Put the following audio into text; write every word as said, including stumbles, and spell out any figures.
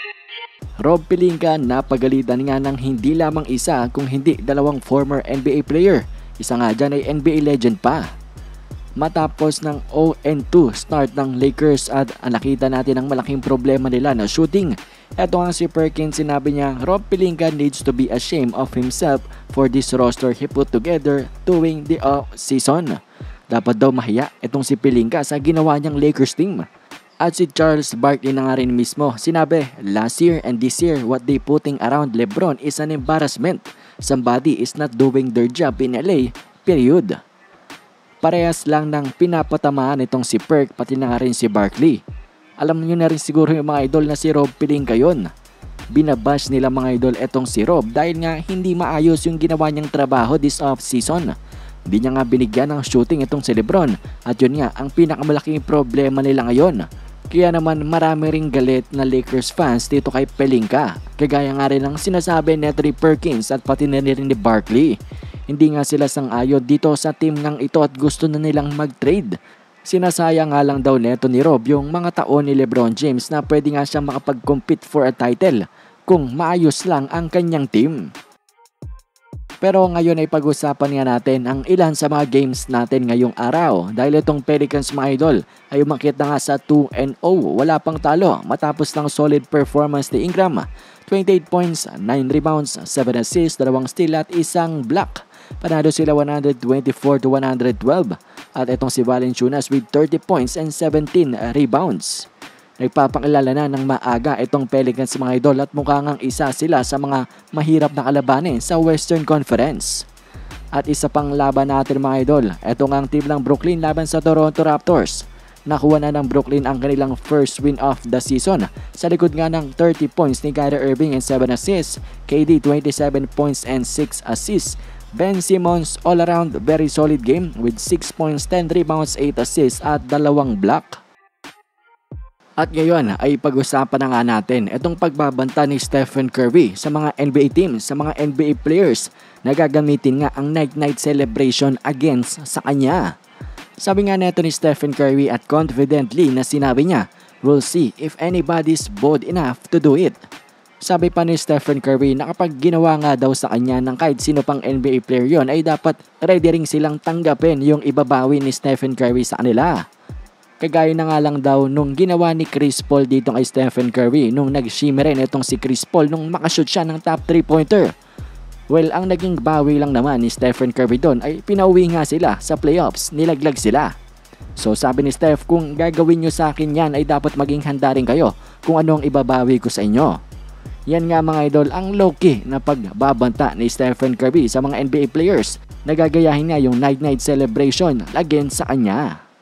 Rob Pelinka napagalitan nga ng hindi lamang isa kung hindi dalawang former N B A player. Isa nga dyan ay N B A legend pa. Matapos ng oh and two start ng Lakers at nakita natin ang malaking problema nila na shooting. Eto nga si Perkins, sinabi niya, Rob Pelinka needs to be ashamed of himself for this roster he put together during the off-season. Dapat daw mahiya itong si Pelinka sa ginawa niyang Lakers team. At si Charles Barkley na nga rin mismo, sinabi, last year and this year what they putting around LeBron is an embarrassment. Somebody is not doing their job in L A, period. Parehas lang ng pinapatamaan itong si Perk, pati na nga rin si Barkley. Alam niyo na rin siguro yung mga idol na si Rob Pelinka yun. Binabash nila mga idol etong si Rob dahil nga hindi maayos yung ginawa niyang trabaho this off-season. Hindi niya nga binigyan ng shooting itong si LeBron at yun nga ang pinakamalaking problema nila ngayon. Kaya naman marami ring galit na Lakers fans dito kay Pelinka. Kagaya nga rin ng sinasabi ni Trey Perkins at pati na rin ni Barkley. Hindi nga sila sang-ayon dito sa team ngang ito at gusto na nilang mag-trade. Sinasayang nga lang daw neto ni Rob yung mga taon ni LeBron James na pwede nga siyang makapag-compete for a title kung maayos lang ang kanyang team. Pero ngayon ay pag-usapan nga natin ang ilan sa mga games natin ngayong araw dahil itong Pelicans mga idol ay umakyat na nga sa two and oh, wala pang talo matapos ng solid performance ni Ingram, twenty-eight points, nine rebounds, seven assists, dalawang steal at isang block. Panalo sila one twenty-four to one twelve at itong si Valanciunas with thirty points and seventeen rebounds. Nagpapakilala na ng maaga itong Pelicans mga idol at mukhang ang isa sila sa mga mahirap na kalabanin sa Western Conference. At isa pang laban natin mga idol, ito nga ang team ng Brooklyn laban sa Toronto Raptors. Nakuha na ng Brooklyn ang kanilang first win of the season sa likod nga ng thirty points ni Kyrie Irving and seven assists, K D twenty-seven points and six assists, Ben Simmons all around very solid game with six points, ten rebounds, eight assists at dalawang block. At ngayon ay pag-usapan na nga natin itong pagbabanta ni Stephen Curry sa mga N B A teams, sa mga N B A players na gagamitin nga ang night-night celebration against sa kanya. Sabi nga neto ni Stephen Curry at confidently na sinabi niya, we'll see if anybody's bold enough to do it. Sabi pa ni Stephen Curry na kapag ginawa nga daw sa kanya ng kahit sino pang N B A player yon ay dapat ready ring silang tanggapin yung ibabawi ni Stephen Curry sa kanila. Kagaya na nga lang daw nung ginawa ni Chris Paul dito kay Stephen Curry nung nag-shimmer rin itong si Chris Paul nung makashoot siya ng top three pointer. Well, ang naging bawi lang naman ni Stephen Curry doon ay pinauwi nga sila sa playoffs, nilaglag sila. So sabi ni Steph, kung gagawin nyo sa akin yan ay dapat maging handa rin kayo kung anong ibabawi ko sa inyo. Yan nga mga idol ang low-key na pagbabanta ni Stephen Curry sa mga N B A players na gagayahin nga yung night-night celebration against sa kanya.